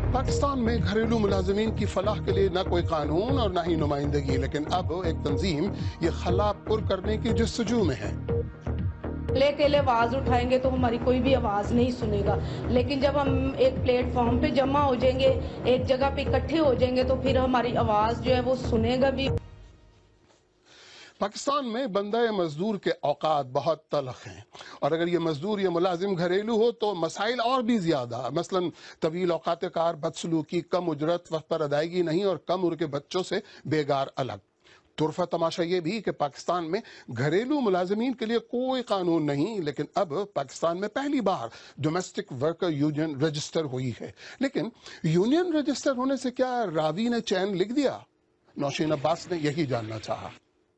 पाकिस्तान में घरेलू मुलाजमीन की फलाह के लिए न कोई कानून और न ही नुमाइंदगी, लेकिन अब एक तंजीम ये खला पुर करने की जस्तजू में है। अकेले आवाज उठाएंगे तो हमारी कोई भी आवाज नहीं सुनेगा, लेकिन जब हम एक प्लेटफॉर्म पे जमा हो जाएंगे, एक जगह पे इकट्ठे हो जाएंगे, तो फिर हमारी आवाज जो है वो सुनेगा भी। पाकिस्तान में बंदा मजदूर के औकात बहुत तलख हैं, और अगर ये मजदूर या मुलाजिम घरेलू हो तो मसाइल और भी ज्यादा। मसलन तवील औकात कार, बदसलूकी, कम उजरत, वक्त पर अदायगी नहीं और कम उम्र के बच्चों से बेगार अलग। तुरफा तमाशा ये भी कि पाकिस्तान में घरेलू मुलाजमीन के लिए कोई कानून नहीं, लेकिन अब पाकिस्तान में पहली बार डोमेस्टिक वर्कर यूनियन रजिस्टर हुई है। लेकिन यूनियन रजिस्टर होने से क्या रावी ने चैन लिख दिया? नौशीन अब्बास ने यही जानना चाहा।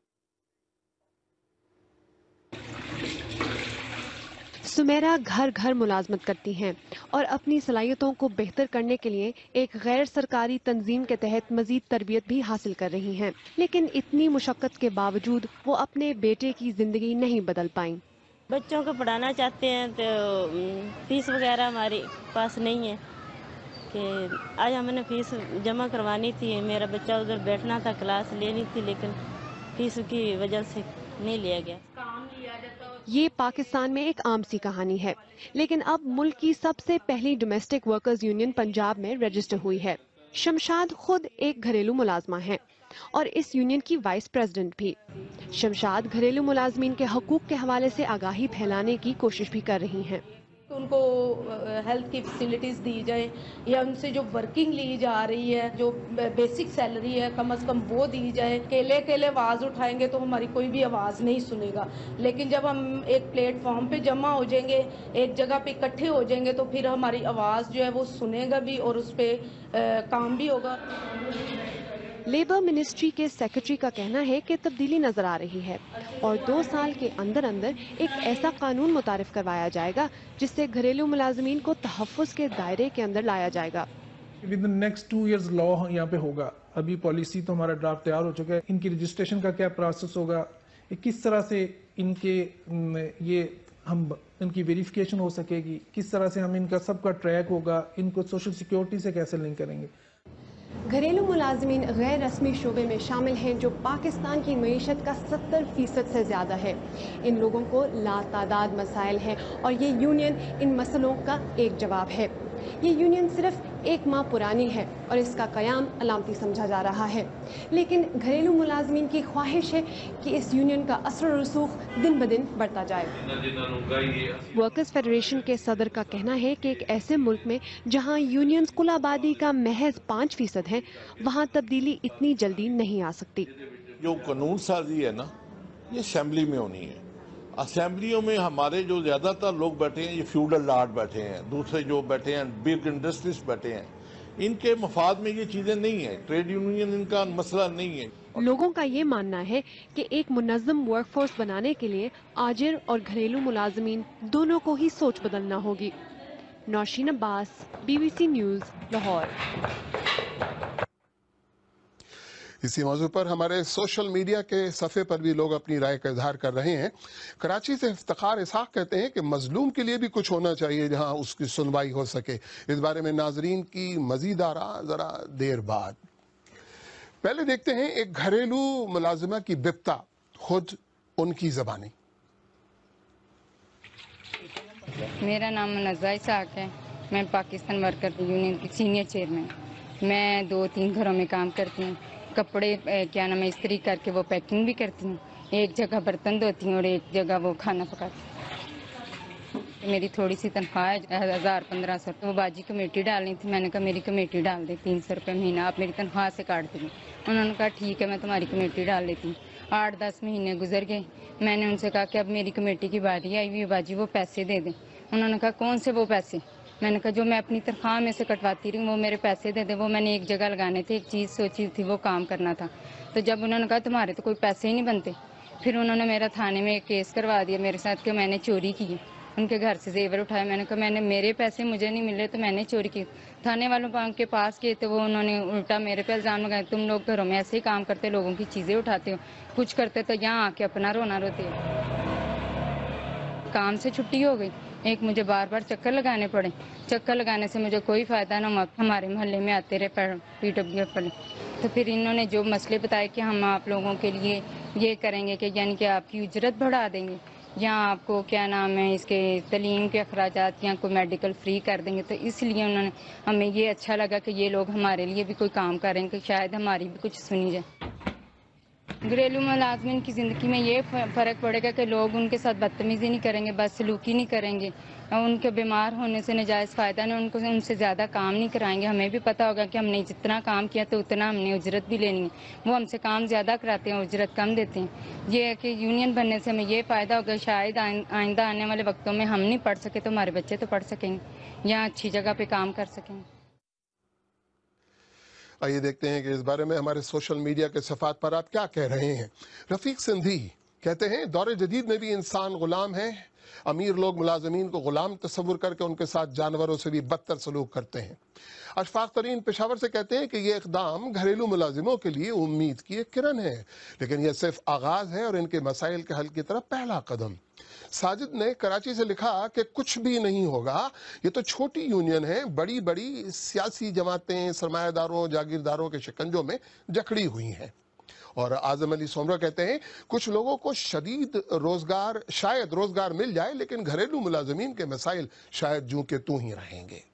सुमेरा घर घर मुलाजमत करती हैं और अपनी सलाहियतों को बेहतर करने के लिए एक गैर सरकारी तंजीम के तहत मजीद तरबियत भी हासिल कर रही हैं, लेकिन इतनी मुशक्कत के बावजूद वो अपने बेटे की जिंदगी नहीं बदल पाईं। बच्चों को पढ़ाना चाहते हैं तो फीस वगैरह हमारे पास नहीं है कि आज हमने फीस जमा करवानी थी। मेरा बच्चा उधर बैठना था, क्लास लेनी थी, लेकिन फीस की वजह से नहीं लिया गया। ये पाकिस्तान में एक आम सी कहानी है, लेकिन अब मुल्क की सबसे पहली डोमेस्टिक वर्कर्स यूनियन पंजाब में रजिस्टर हुई है। शमशाद खुद एक घरेलू मुलाजमा है और इस यूनियन की वाइस प्रेसिडेंट भी। शमशाद घरेलू मुलाजमीन के हकूक के हवाले से आगाही फैलाने की कोशिश भी कर रही हैं। उनको हेल्थ की फैसिलिटीज दी जाए या उनसे जो वर्किंग ली जा रही है, जो बेसिक सैलरी है, कम से कम वो दी जाए। अकेले आवाज उठाएंगे तो हमारी कोई भी आवाज नहीं सुनेगा, लेकिन जब हम एक प्लेटफॉर्म पे जमा हो जाएंगे, एक जगह पे इकट्ठे हो जाएंगे, तो फिर हमारी आवाज जो है वो सुनेगा भी और उस पर काम भी होगा। लेबर मिनिस्ट्री के सेक्रेटरी का कहना है कि तब्दीली नजर आ रही है और 2 साल के अंदर अंदर एक ऐसा कानून मुतारिफ करवाया जाएगा जिससे घरेलू मुलाजमीन को तहफ़्फ़ुज़ के दायरे के अंदर लाया जाएगा। With the next 2 years law यहाँ पे होगा। अभी पॉलिसी तो हमारा ड्राफ्ट तैयार हो चुका है। इनकी रजिस्ट्रेशन का क्या प्रोसेस होगा, किस तरह से इनके इनकी वेरिफिकेशन हो सकेगी, किस तरह से हम इनका सबका ट्रैक होगा, इनको सोशल सिक्योरिटी से कैसे लिंक करेंगे। घरेलू मुलाजमीन गैर रस्मी शोबे में शामिल हैं जो पाकिस्तान की मईशत का 70% से ज़्यादा है। इन लोगों को लातादाद मसाइल हैं और ये यूनियन इन मसलों का एक जवाब है। ये यूनियन सिर्फ 1 माह पुरानी है और इसका क़याम अलामती समझा जा रहा है, लेकिन घरेलू मुलाजमीन की ख्वाहिश है कि इस यूनियन का असर रसूख दिन ब दिन बढ़ता जाए। वर्कर्स फेडरेशन के सदर का कहना है कि एक ऐसे मुल्क में जहां यूनियंस कुल आबादी का महज 5% है, वहां तब्दीली इतनी जल्दी नहीं आ सकती। जो कानून साजी है ना, ये असेंबली में होनी है। असेंबलियों में हमारे जो ज्यादातर लोग बैठे हैं, ये फ्यूडल लॉर्ड बैठे हैं, दूसरे जो बैठे हैं बिग इंडस्ट्रीज बैठे हैं, इनके मफाद में ये चीजें नहीं है। ट्रेड यूनियन इनका मसला नहीं है। लोगों का ये मानना है कि एक मुनज़्ज़म वर्कफोर्स बनाने के लिए आजिर और घरेलू मुलाजमीन दोनों को ही सोच बदलना होगी। Naushin Abbas, BBC news, Lahore. इसी मौजू पर हमारे सोशल मीडिया के सफ़े पर भी लोग अपनी राय का इजहार कर रहे हैं। कराची से इफ्तिखार इसहाक कहते हैं कि मजलूम के लिए भी कुछ होना चाहिए जहां उसकी सुनवाई हो सके। इस बारे में नाजरीन की मजीद आरा जरा देर बाद। पहले देखते हैं एक घरेलू मुलाजिमा की बिप्ता, खुद उनकी ज़बानी। मेरा नाम मुनज़्ज़ा इसहाक है। मैं पाकिस्तान वर्कर यूनियन की सीनियर चेयरमैन। मैं 2-3 घरों में काम करती हूँ। कपड़े क्या नाम है इस्त्री करके वो पैकिंग भी करती हूँ। एक जगह बर्तन धोती हूँ और एक जगह वो खाना पकाती हूँ। मेरी थोड़ी सी तनख्वाह है 1000-1500। तो वो बाजी कमेटी डालनी थी। मैंने कहा मेरी कमेटी डाल दे, 300 रुपये महीना आप मेरी तनख्वाह से काट देंगे। उन्होंने कहा ठीक है, मैं तुम्हारी कमेटी डाल लेती हूँ। 8-10 महीने गुजर गए। मैंने उनसे कहा कि अब मेरी कमेटी की बारी आई हुई बाजी, वो पैसे दे दें। उन्होंने कहा कौन से वो पैसे? मैंने कहा जो मैं अपनी तनख्वाह में से कटवाती रही वो मेरे पैसे दे दे। वो मैंने एक जगह लगाने थे, एक चीज़ सोची थी, वो काम करना था। तो जब उन्होंने कहा तुम्हारे तो कोई पैसे ही नहीं बनते, फिर उन्होंने मेरा थाने में केस करवा दिया मेरे साथ कि मैंने चोरी की है। उनके घर से जेवर उठाए। मैंने कहा मेरे पैसे मुझे नहीं मिले तो मैंने चोरी की। थाने वालों के पास गए तो वो उन्होंने उल्टा मेरे पे इल्ज़ाम लगाए, तुम लोग घरों में ऐसे ही काम करते, लोगों की चीज़ें उठाते हो, कुछ करते तो यहाँ आके अपना रोना रोते हो। काम से छुट्टी हो गई, एक मुझे बार बार चक्कर लगाने पड़े। चक्कर लगाने से मुझे कोई फ़ायदा ना, हमारे मोहल्ले में आते रहे PWF वाले। तो फिर इन्होंने जो मसले बताए कि हम आप लोगों के लिए ये करेंगे कि यानी कि आपकी उजरत बढ़ा देंगे, या आपको क्या नाम है इसके तलीम के अखराजात या कोई मेडिकल फ्री कर देंगे। तो इसलिए उन्होंने, हमें ये अच्छा लगा कि ये लोग हमारे लिए भी कोई काम करें कि शायद हमारी भी कुछ सुनी जाए। घरेलू मुलाजमिन की ज़िंदगी में ये फ़र्क पड़ेगा कि लोग उनके साथ बदतमीज़ी नहीं करेंगे, बदसलूकी नहीं करेंगे, और उनके बीमार होने से नजायज़ फ़ायदा नहीं, उनको उनसे ज़्यादा काम नहीं कराएंगे। हमें भी पता होगा कि हमने जितना काम किया तो उतना हमने उजरत भी लेनी है। वो हमसे काम ज़्यादा कराते हैं, उजरत कम देते हैं। ये है कि यूनियन बनने से हमें ये फ़ायदा होगा, शायद आइंदा आने वाले वक्तों में हम नहीं पढ़ सके तो हमारे बच्चे तो पढ़ सकेंगे या अच्छी जगह पर काम कर सकेंगे। आइए देखते हैं कि इस बारे में हमारे सोशल मीडिया के सफ़ात पर आप क्या कह रहे हैं। रफीक सिंधी कहते हैं, दौरे जदीद में भी इंसान गुलाम है। अमीर लोग मुलाजमीन को गुलाम तस्वुर करके उनके साथ जानवरों से भी बदतर सलूक करते हैं। अशफाक तरीन पेशावर से कहते हैं कि ये इक़दाम घरेलू मुलाजिमों के लिए उम्मीद की एक किरण है, लेकिन यह सिर्फ आगाज है और इनके मसाइल के हल की तरफ पहला कदम। साजिद ने कराची से लिखा कि कुछ भी नहीं होगा, ये तो छोटी यूनियन है, बड़ी बड़ी सियासी जमातें सरमायादारों जागीरदारों के शिकंजों में जकड़ी हुई हैं। और आजम अली सोमरा कहते हैं, कुछ लोगों को शायद रोजगार मिल जाए, लेकिन घरेलू मुलाजमीन के मसाइल शायद जूं के तू ही रहेंगे।